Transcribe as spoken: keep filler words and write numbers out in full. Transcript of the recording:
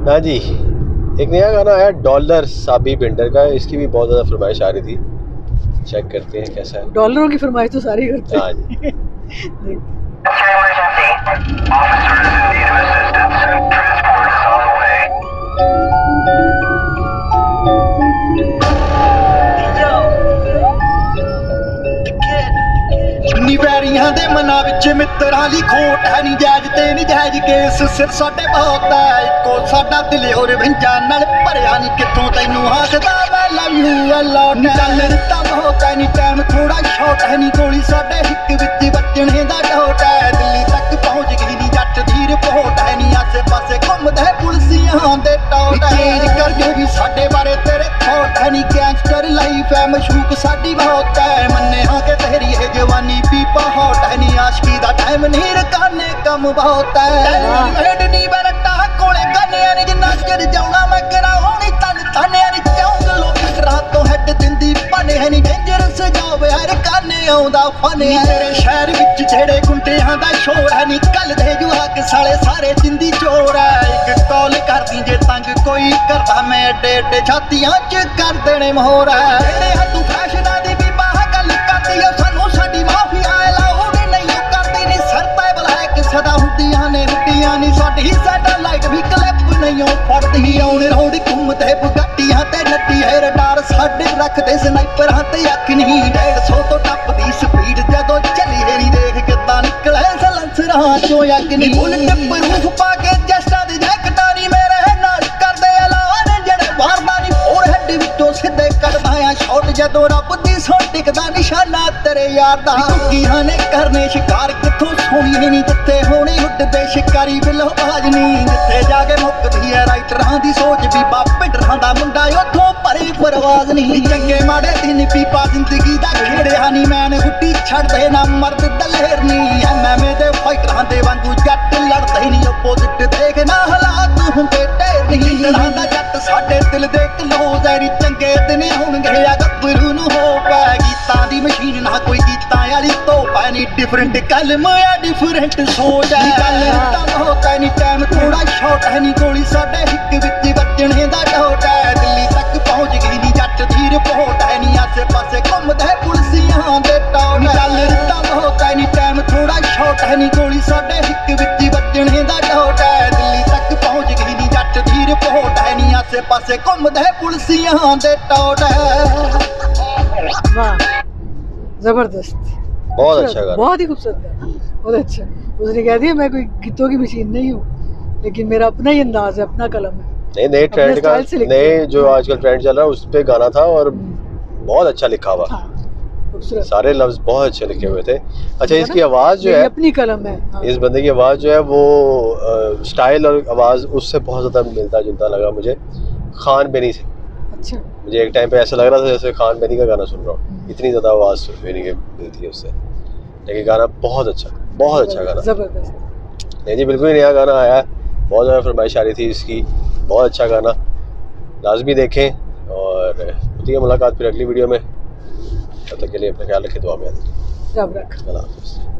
हाँ जी, एक नया गाना आया डॉलर साबी बिंडर का, इसकी भी बहुत ज़्यादा फरमाइश आ रही थी। चेक करते हैं कैसा है। डॉलरों की फरमाइश तो सारी करते हैं। हाँ जी। ਨਿਵੈਰੀਆਂ ਦੇ ਮਨਾਂ ਵਿੱਚ ਮਿੱਤਰਾਂ ਲਈ ਖੋਟ ਹੈ ਨੀ ਜਾਇਜ਼ ਤੇ ਨੀ ਜਾਇਜ਼ ਕੇਸ ਸਿਰ ਸਾਡੇ ਬਹੁਤ ਹੈ ਇੱਕੋ ਸਾਡਾ ਦਿਲ ਹੋਰ ਵਿੰਜਾਂ ਨਾਲ ਭਰਿਆ ਨੀ ਕਿੱਥੋਂ ਤੈਨੂੰ ਆਖਦਾ ਮੈਂ ਲਵ ਯੂ ਅ ਲੋਟ ਚੱਲ ਰਿਤਾ ਬਹੁਤ ਹੈ ਨੀ ਟਾਈਮ ਥੋੜਾ ਸ਼ਾਰਟ ਹੈ ਨੀ ਗੋਲੀ ਸਾਡੇ ਹਿੱਕ ਵਿੱਚ ਵੱਜਣੇ ਦਾ ਡੋਟ ਹੈ ਦਿੱਲੀ ਤੱਕ ਪਹੁੰਚ ਗਈ ਨੀ ਜੱਟ ਦੀ ਰਿਪੋਰਟ ਹੈ ਨੀ ਆਸੇ ਪਾਸੇ ਘੁੰਮਦੇ ਪੁਲਸੀਆਂ ਦੇ ਟੋਟ ਚੇਂਜ ਕਰ ਜੋ ਵੀ ਸਾਡੇ ਬਾਰੇ ਤੇਰੇ ਥੋਟ ਹੈ ਨੀ ਗੈਂਗਸਟਰ ਲਾਈਫ ਹੈ ਮਸ਼ੂਕ ਸਾਡੀ ਬਹੁਤ ਹੈ ਮੰਨੇ ਹਾਂ ਕਿ ਤੇਰੀ ਇਹ ਜਵਾਨੀ पीपा हॉट है नी आशकी दा टाइम नहीं रकाने कम बहुत है हेड नी बैठा कोले गाने नी जिन्ना चिर जाऊना मैं कराऊं नी तन थाने नी चाहूंगा लोग रात तो हेड दिंदी पाने है नी डेंजरस जावे हर काने आउंदा फने तेरे शहर विच जेड़े गुंडियां दा शोर है नी कल दे जुआक साले सारे जिंदी चोर है एक कॉल कर दी जे तंग कोई करदा मैं एडे एडे छातियां च कर देने मोहर है जेड़े हा तू फैशना दी भी बाह गल करदी ओ सानू साडी माफी सदा हुंदियां ने रुटियां नी साडी सैटेलाइट भी क्लिप नहीं फड़दी आउणे रोड घुमदे बुगाटियां ते नड्डी है रडार साडे रखदे स्नाइपरां ते अख नहीं डेढ़ सौ तो टप्पदी स्पीड जदों चली नी देख किदां निकले सलंसरां चों अग नी बुलेट प्रूफ पा के जस्टां दी जैकटां नी मेरे नाल करदे ऐलान जेड़े मारदा नी फोर हेड विचों सिद्धे कढदा आ शॉट जदों रब दी सौ टिकदा निशाना तेरे यार दा कुकीहां ने करने शिकार कित्थों सोहणी नी जिੱਥੇ ਹੋਣੀ ਉੱਡਦੇ ਸ਼ਿਕਾਰੀ ਬਿੱਲੋ ਬਾਜ ਨਹੀਂ ਜਿੱਥੇ ਜਾ ਕੇ ਮੁੱਕਦੀ ਹੈ ਰਾਈਟਰਾਂ ਦੀ ਸੋਚ ਵੀ ਬਾਪੇ ਡਰਾਂ ਦਾ ਮੁੰਡਾ ਉੱਥੋਂ ਭਰੀ ਪਰਵਾਜ਼ ਨਹੀਂ ਚੰਗੇ ਮਾੜੇ ਦਿਨ ਪੀਪਾ ਜ਼ਿੰਦਗੀ ਦਾ ਖੇੜਿਆ ਨਹੀਂ ਮੈਨ ਹੁੱਡੀ ਛੱਡਦੇ ਨਾ ਮਰਦ ਦਲੇਰ ਨਹੀਂ ਐਮਐਮਏ ਦੇ ਫਾਈਟਰਾਂ ਦੇ ਵਾਂਗੂ ਜੱਟ ਲੜਦੇ ਨਹੀਂ ਆਪੋਜ਼ਿਟ ਦੇਖ ਨਾ ਹਾਲਾਤ ਹੁੰਦੇ ਢੇਰ ਨਹੀਂ ਲੜਾਂ ਦਾ ਜੱਟ ਸਾਡੇ ਦਿਲ ਦੇ ਕਲੋਜ਼ ਐ ਨੀ ਚੰਗੇ ਦਿਨ ਹੋਣਗੇ ਆ ਗੱਭਰੂ ਨੂੰ ਹੋ ਪੈ ਗੀਤਾਂ ਦੀ ਮਸ਼ੀਨ ਨਾ ਕੋਈ ਗੀਤਾਂ ਵਾਲੀ ਧੋਪ ਐ ਨੀ ਡਿਫਰੈਂਟ ਕਲਮ ਆ ਡਿਫਰੈਂਟ सोच है गल बहुत है नी टाइम थोड़ा शॉर्ट है नी गोली साडे हिक विच वजणे दा डोट है दिल्ली तक पहुंच गई नी जट दी रिपोर्ट है नी आसे पासे घुमदे पुलसियां दे टोट गल रिता बहुत है नी टाइम थोड़ा शॉर्ट है नी गोली साडे हिक विच वजणे दा डोट है दिल्ली तक पहुंच गई नी जट दी रिपोर्ट है नी आसे पासे घुमदे पुलसियां दे टोट है। वाह जबरदस्त, बहुत अच्छा गाना, बहुत ही खूबसूरत गाना, बहुत अच्छा। उसने कह दिया मैं कोई गीतों की मशीन नहीं हूँ लेकिन मेरा अपना ही अंदाज है, अपना कलम है। नहीं नए ट्रेंड का नए जो आजकल ट्रेंड चल रहा है उस पे गाना था और बहुत अच्छा लिखा हुआ। हाँ, सारे लफ्ज बहुत अच्छे लिखे हुए थे। अच्छा इसकी आवाज़ जो है अपनी कलम है। हाँ। इस बंदे की आवाज़ जो है वो स्टाइल और आवाज़ उससे बहुत ज़्यादा मिलता जुलता लगा मुझे खान बेनी से। अच्छा मुझे एक टाइम पे ऐसा लग रहा था जैसे खान बेनी का गाना सुन रहा हूँ, इतनी ज़्यादा आवाज़ बेनी की मिलती है उससे। लेकिन गाना बहुत अच्छा, बहुत अच्छा गाना, जबरदस्त। नहीं जी बिल्कुल ही नया गाना आया है, बहुत ज़्यादा फरमाइश आ रही थी इसकी, बहुत अच्छा गाना, लाजमी देखें। और होती है मुलाकात फिर अगली वीडियो में, तब तक के लिए अपना ख्याल रखें, दुआ में याद रखें। रब रख। अल्लाह हाफ़िज़।